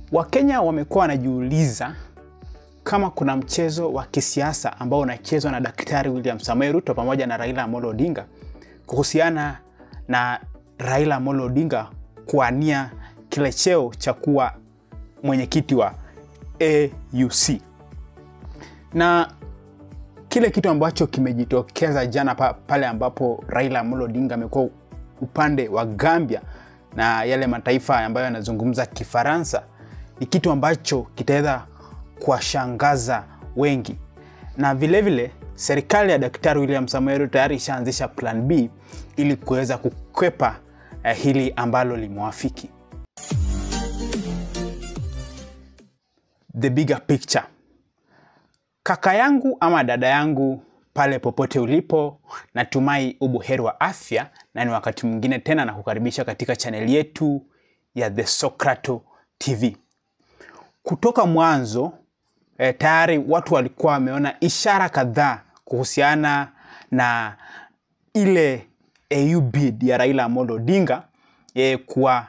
Wakenya wamekuwa wanajiuliza kama kuna mchezo wa kisiasa ambao unachezwa na Daktari William Samoei Ruto pamoja na Raila Amolo Odinga kuhusiana na Raila Amolo Odinga kuania kile cheo cha kuwa mwenyekiti wa AUC. Na kile kitu ambacho kimejitokeza jana pale ambapo Raila Amolo Odinga amekuwa upande wa Gambia na yale mataifa ambayo yanazungumza Kifaransa ni kitu ambacho kitaweza kuwashangaza wengi. Na vile vile serikali ya Daktari William Samoei Ruto tayari ishaanzisha plan B ili kuweza kukwepa hili ambalo limewafiki. The bigger picture. Kaka yangu ama dada yangu pale popote ulipo, natumai ubuheri wa afya na ni wakati mwingine tena na kukaribisha katika channel yetu ya The Socrato TV. Kutoka mwanzo tayari watu walikuwa wameona ishara kadhaa kuhusiana na ile AU bid ya Raila Amolo Odinga kuwa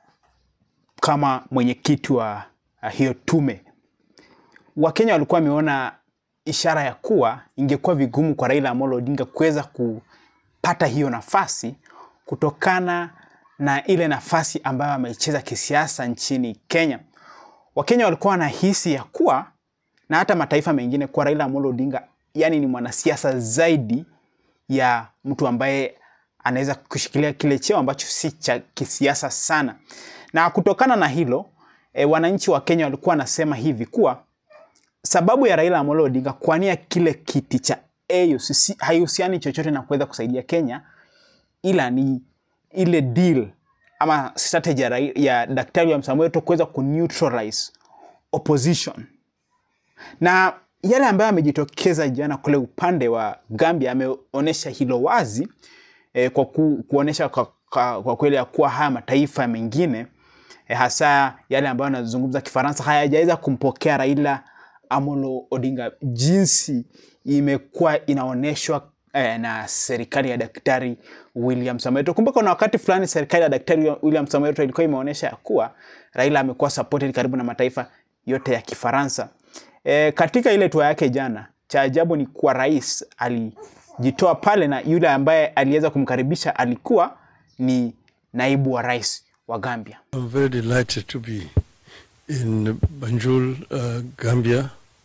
kama mwenyekiti wa hiyo tume. Wakenya walikuwa wameona ishara ya kuwa ingekuwa vigumu kwa Raila Amolo Odinga kuweza kupata hiyo nafasi kutokana na ile nafasi ambayo ameicheza kisiasa nchini Kenya. Wakenya walikuwa wanahisi ya kuwa na hata mataifa mengine kwa Raila Amolo Odinga yani ni mwanasiasa zaidi ya mtu ambaye anaweza kushikilia kile cheo ambacho si cha kisiasa sana. Na kutokana na hilo wananchi wa Kenya walikuwa wanasema hivi kuwa sababu ya Raila Amolo Odinga kuania kile kiti cha AUC haihusiani chochote na kuweza kusaidia Kenya, ila ni ile deal ama strategy ya Daktari William Samoei Ruto kuweza kuneutralize opposition. Na yale ambayo amejitokeza jana kule upande wa Gambia ameonyesha hilo wazi kwa kuonesha kwa kweli ya kuwa haya mataifa mengine hasa yale ambayo yanazungumza Kifaransa hayajaweza kumpokea Raila Amolo Odinga jinsi imekuwa inaoneshwa na serikali ya Daktari William Samoei Ruto. Kumbuka na wakati fulani serikali ya Daktari William Samoei Ruto ilikuwa imeonyesha kuwa Raila amekuwa supported karibu na mataifa yote ya Kifaransa. Katika ile tour yake jana, cha ajabu ni kuwa rais alijitoa pale na yule ambaye aliweza kumkaribisha alikuwa ni naibu wa rais wa Gambia. I'm very delighted to be in Banjul, Gambia.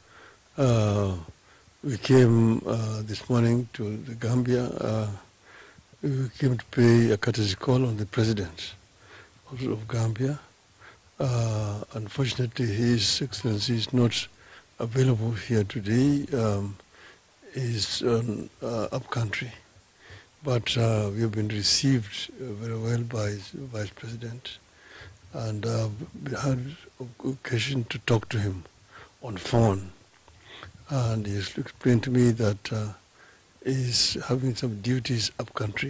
We came this morning to the Gambia. We came to pay a courtesy call on the president of Gambia. Unfortunately, His Excellency is not available here today. He's on upcountry. But we have been received very well by his Vice President, and we had occasion to talk to him on phone. And he explained to me that he's having some duties upcountry.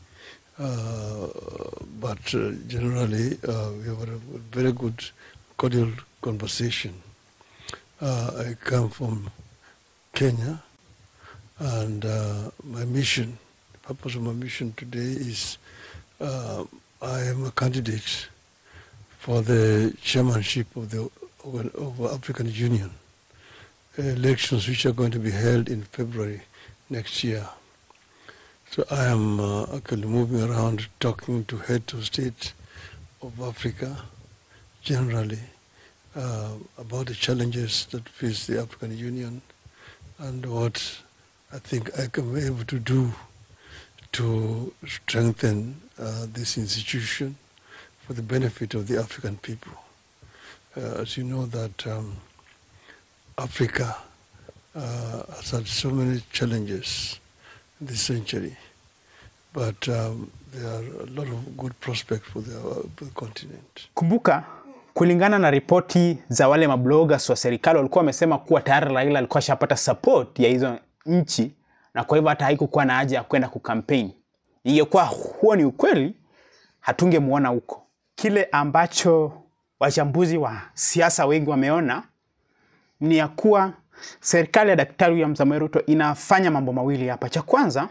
But generally, we have a very good, cordial conversation. I come from Kenya, and my mission, the purpose of my mission today is I am a candidate for the chairmanship of the African Union, elections which are going to be held in February next year. So I am actually moving around talking to heads of state of Africa generally about the challenges that face the African Union and what I think I can be able to do to strengthen this institution for the benefit of the African people. As you know that Africa has had so many challenges this century, but there are a lot of good prospects for the continent. Kumbuka, kulingana na ripoti za wale mabloggers wa serikali walikuwa wamesema kuwa tayari Raila alikuwa shapata support ya hizo nchi na kwa hivyo hata haikuwa na haja ya kwenda kukampeni. Ingekuwa huo ni ukweli, hatungemuona huko. Kile ambacho wachambuzi wa siasa wengi wameona ni ya kuwa serikali ya Daktari William Samoei Ruto inafanya mambo mawili hapa. Cha kwanza,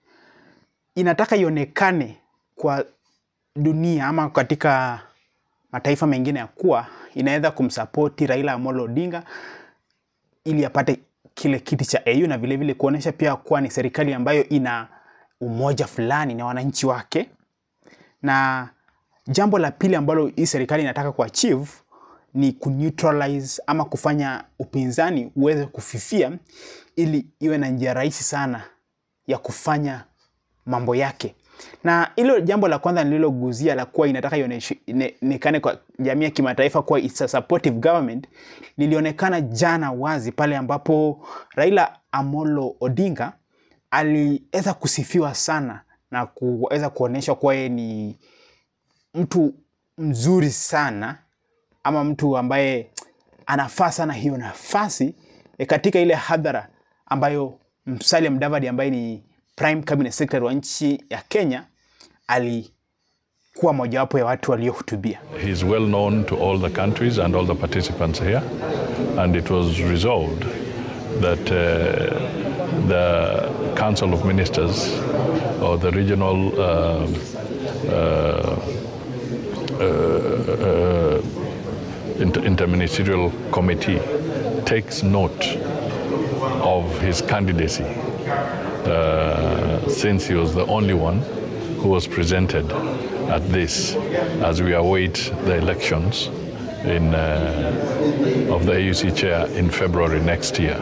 inataka ionekane kwa dunia ama katika mataifa mengine ya kuwa inaweza kumsapoti Raila Amolo Odinga ili apate kile kiti cha AU, na vile vile kuonesha pia kuwa ni serikali ambayo ina umoja fulani na wananchi wake. Na jambo la pili ambalo hii serikali inataka kuachieve ni kuneutralize ama kufanya upinzani uweze kufifia, ili iwe na njia rahisi sana ya kufanya mambo yake. Na hilo jambo la kwanza nililoguzia la kuwa inataka ionekane kwa jamii ya kimataifa kuwa it's a supportive government, lilionekana jana wazi pale ambapo Raila Amolo Odinga aliweza kusifiwa sana na kuweza kuonesha kuwa yeye ni mtu mzuri sana, ama mtu ambaye anafaa sana hiyo nafasi katika ile hadhara ambayo Musalia Mudavadi ambaye ni Prime Cabinet Secretary wa nchi ya Kenya alikuwa mojawapo ya watu waliohutubia. He is well known to all the countries and all the participants here, and it was resolved that the Council of Ministers or the regional interministerial committee takes note of his candidacy, since he was the only one who was presented at this, as we await the elections of the AUC chair in February next year.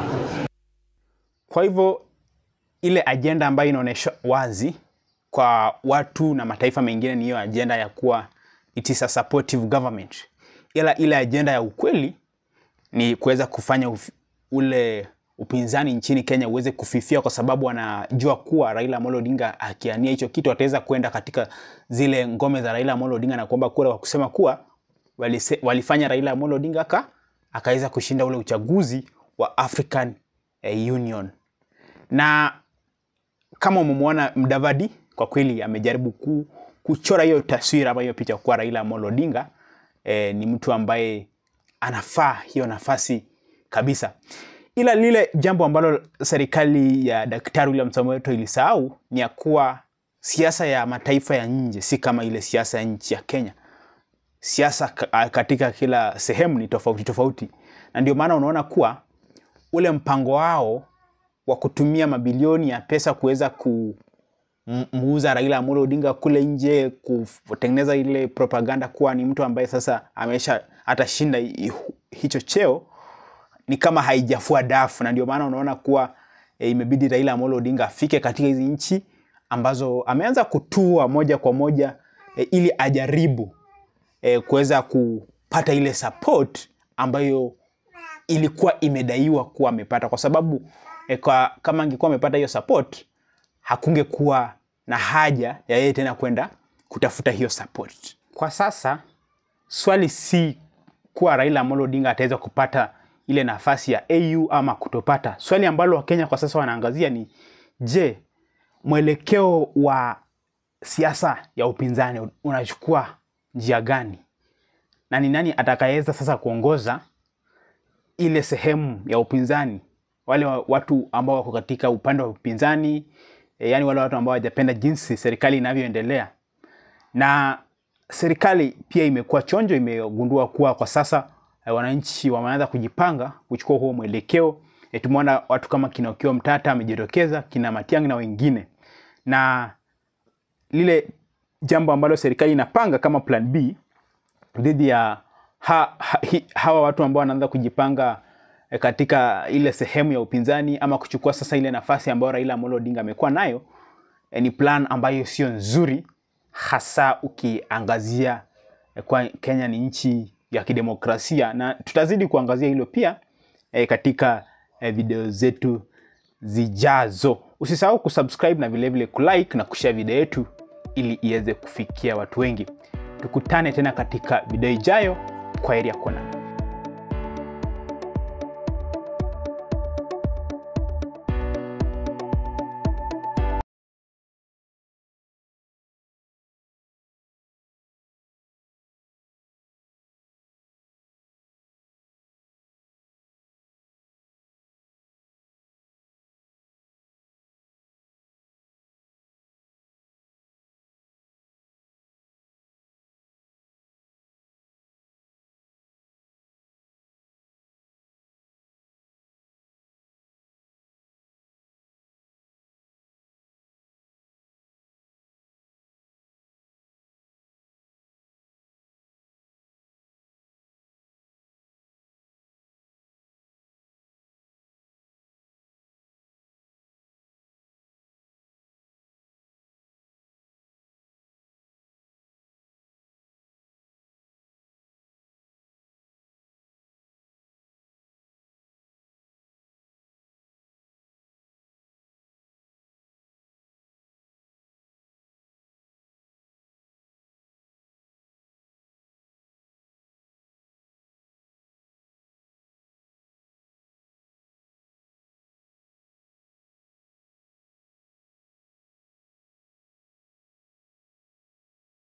Kwa hivyo ile agenda ambayo inaonyesha wazi kwa watu na mataifa mengine ni hiyo agenda ya kuwa it is a supportive government. Ila ile agenda ya ukweli ni kuweza kufanya ule upinzani nchini Kenya uweze kufifia, kwa sababu wanajua kuwa Raila Amolo Odinga akiania hicho kitu ataweza kwenda katika zile ngome za Raila Amolo Odinga na kuomba kura, wa kusema kuwa walifanya Raila Amolo Odinga akaweza kushinda ule uchaguzi wa African Union. Na kama umemwona Mudavadi, kwa kweli amejaribu kuchora hiyo taswira ama hiyo picha kwa Raila Amolo Odinga ni mtu ambaye anafaa hiyo nafasi kabisa. Ila lile jambo ambalo serikali ya Daktari William Samoei Ruto ilisahau ni ya kuwa siasa ya mataifa ya nje si kama ile siasa ya nchi ya Kenya. Siasa katika kila sehemu ni tofauti tofauti, na ndio maana unaona kuwa ule mpango wao wa kutumia mabilioni ya pesa kuweza kumuuza Raila Amolo Odinga kule nje, kutengeneza ile propaganda kuwa ni mtu ambaye sasa atashinda hicho cheo, ni kama haijafua dafu. Na ndio maana unaona kuwa imebidi Raila Amolo Odinga afike katika hizi nchi ambazo ameanza kutua moja kwa moja ili ajaribu kuweza kupata ile support ambayo ilikuwa imedaiwa kuwa amepata, kwa sababu kama angekuwa amepata hiyo support hakungekuwa na haja ya yeye tena kwenda kutafuta hiyo support. Kwa sasa swali si kuwa Raila Amolo Odinga ataweza kupata ile nafasi ya AU ama kutopata. Swali ambalo Wakenya kwa sasa wanaangazia ni, je, mwelekeo wa siasa ya upinzani unachukua njia gani? Na ni nani atakayeweza sasa kuongoza ile sehemu ya upinzani? Wale watu ambao wako katika upande wa upinzani, yani wale watu ambao hawajapenda jinsi serikali inavyoendelea. Na serikali pia imekuwa chonjo, imegundua kuwa kwa sasa wananchi wameanza kujipanga kuchukua huo mwelekeo. Tumeona watu kama kina Okiya Mtata amejitokeza, kina Matiang'i na wengine. Na lile jambo ambalo serikali inapanga kama plan B dhidi ya hawa watu ambao wanaanza kujipanga katika ile sehemu ya upinzani ama kuchukua sasa ile nafasi ambayo Raila Amolo Odinga amekuwa nayo, ni plan ambayo sio nzuri, hasa ukiangazia kwa Kenya ni nchi ya kidemokrasia. Na tutazidi kuangazia hilo pia katika video zetu zijazo. Usisahau kusubscribe na vile vile kulike na kushare video yetu ili iweze kufikia watu wengi. Tukutane tena katika video ijayo. Kwaheri ya kuonana.